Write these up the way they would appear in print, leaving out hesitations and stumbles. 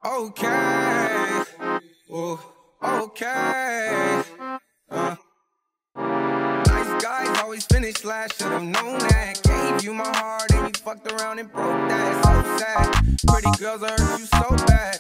Okay. Ooh, okay. Nice guys always finish last. Should've known that. Gave you my heart and you fucked around and broke that. So sad. Pretty girls hurt you so bad.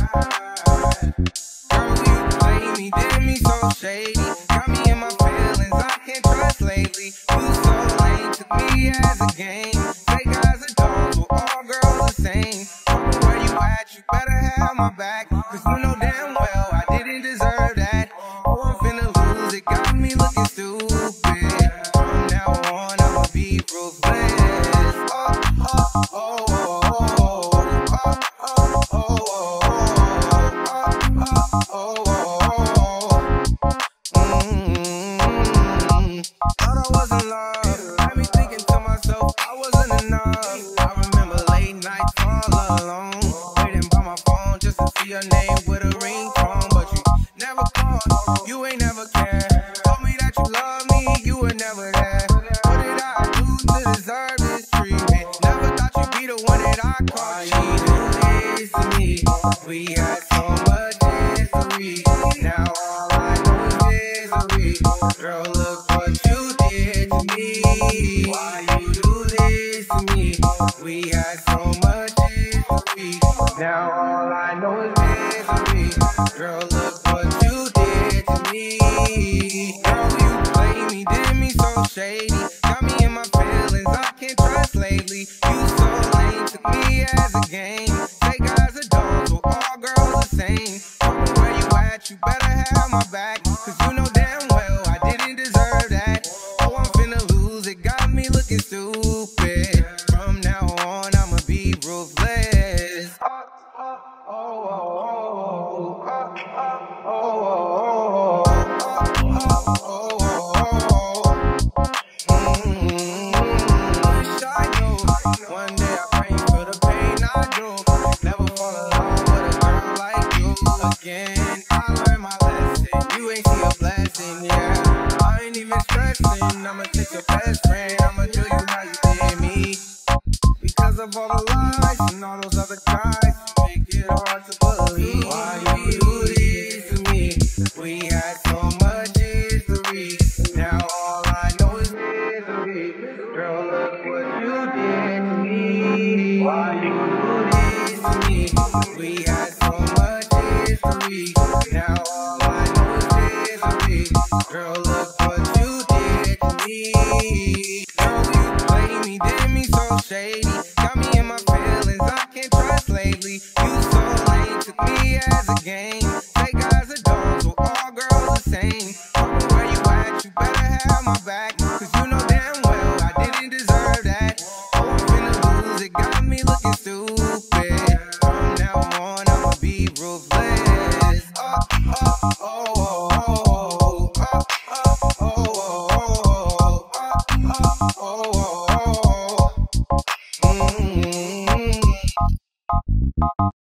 Girl, you play me, did me so shady. Got me in my feelings, I can't trust lately. You so lame, took me as a game. Say guys are dogs, well all girls the same. Where you at, you better have my back. Cause you know damn well I didn't deserve that. Oh, I'm finna lose it, got me looking stupid. From now on, I'ma be ruthless. Thought I was in love, had me thinking to myself I wasn't enough. I remember late nights all alone, waiting by my phone just to see your name with a ringtone. But you never called, you ain't never cared. Told me that you love me, you were never there. What did I do to deserve this treatment? Never thought you'd be the one that I called. You do this to me, we had so much history. Now all I know is misery. Girl, look what you did to me. Why you do this to me? We had so much history. Now all I know is misery. Girl, look what you did to me. Girl, you play me, did me so shady. Got me in my feelings, I can't trust lately. You so lame, took me as a game. Say guys are dogs, well all girls the same. Where you at, you better have my back. Cause you know damn well I didn't deserve that. Oh, I'm finna lose it, got me looking stupid. From now on, I'ma be ruthless. One day I pray for the pain I do. Never fall in love with a girl like you again. I learned my lesson, you ain't see a blessing, yeah. I ain't even stressing, I'ma take your best friend. I'ma show you how you did me. Because of all the lies and all those other guys, you make it hard to believe. Why you do this to me? We had so much history. Now all I know is misery. Girl, look what you did to me. Why you do this to me? We had so much history. Now all I know is misery. Girl, look what you did to me. Girl, you play me, did me so shady. Got me in my feelings, I can't trust lately. You so lame, took me as a game. Say guys are dogs, well all girls the same. Where you at, you better have my back. Cause you know damn well I didn't deserve that. Oh, I'm finna lose it, got me looking stupid.